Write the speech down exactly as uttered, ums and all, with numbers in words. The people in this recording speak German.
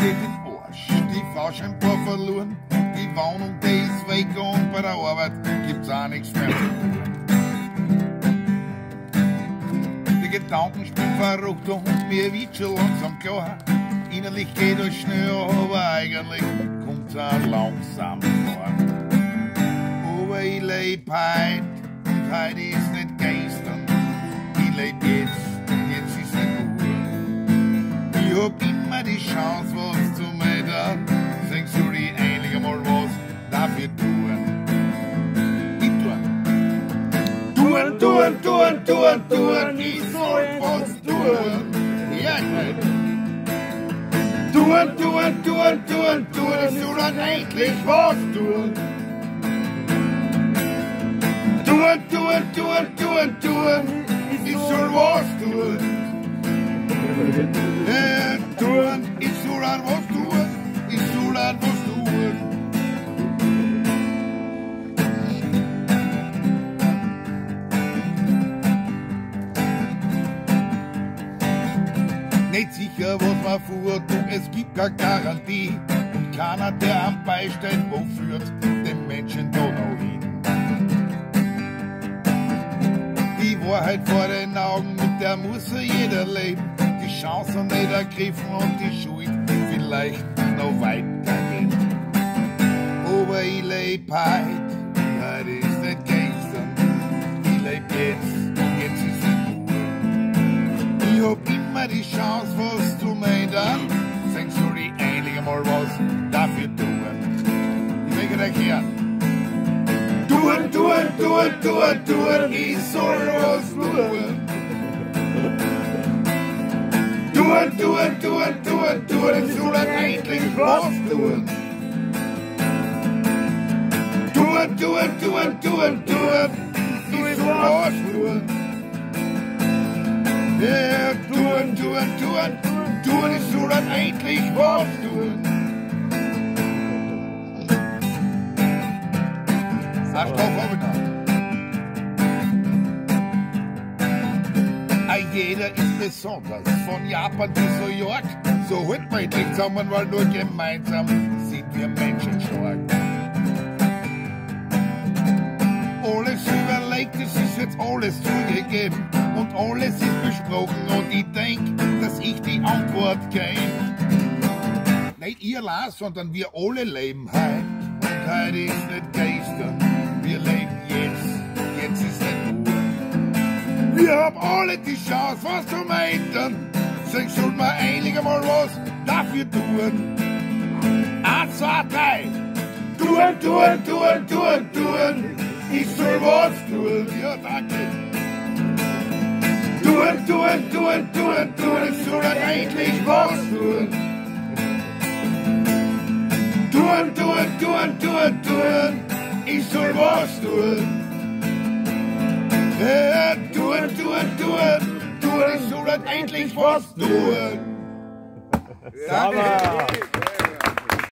geht in den Arsch, die Frau scheinbar verloren, die Wohnung, die ist weg und bei der Arbeit gibt's auch nichts mehr zu tun. Die Gedanken spielen verrückt und mir wird schon langsam klar, innerlich geht es schnell, aber eigentlich kommt's auch langsam vor. Aber ich leb heut und heut ist nicht gestern, ich leb jetzt und jetzt ist nicht gut. Ich hab immer die Chance, was zu ändern. Deswegen soll ich endlich einmal was dafür tun. Ich tun. Tun, tun, tun, tun, tun. Ich soll was tun. Ja, ich weiß. Tun, tun, tun, tun, tun. Ich soll dann endlich was tun. Tun, tun, tun, tun, tun. Ich soll was tun. Äh, tun, ich soll an was tun, ich soll an was tun. Nicht sicher, was man vorhat, es gibt keine Garantie. Und keiner, der am Beistein wo führt, den Menschen da noch hin. Die Wahrheit vor den Augen, mit der muss ja jeder leben. Die Chancen nicht ergriffen und die Schuld vielleicht noch weitergehen. Aber ich leb heut, heut ist nicht gestern. Ich leb jetzt und jetzt ist es gut. Ich hab immer die Chance, was zu ändern. Deswegen soll ich endlich einmal was dafür tun. Ich möchte euch hören. Tun, tun, tun, tun, tun, ich soll was tun. Tun, tun, tun, tun, tun, ich soll endlich was tun. Tun, tun, tun, tun, tun, ich soll was tun. Ja, tun, tun, tun, tun, ich soll endlich was tun. Ach, drauf, auf und jeder ist besonders, von Japan bis New York. So halten wir endlich zusammen, weil nur gemeinsam sind wir Menschen stark. Alles überlegt, es ist jetzt alles zugegeben und alles ist besprochen und ich denk, dass ich die Antwort kenn. Nicht ihr allein, sondern wir alle leben heut und heut ist nicht gestern. Wir leben jetzt, jetzt ist nicht gut. Wir haben alle die Chance, was zu ändern. Deswegen sollten wir endlich einmal was dafür tun. Eins, zwei, drei. Tun, tun, tun, tun, tun. Ich soll was tun. Ja, danke. Tun, tun, tun, tun, tun. Ich soll endlich was tun. Tun, tun, tun, tun, tun. Ich soll was tun. Ja, tun, tun, tun, tun, ich soll endlich was tun. Danke.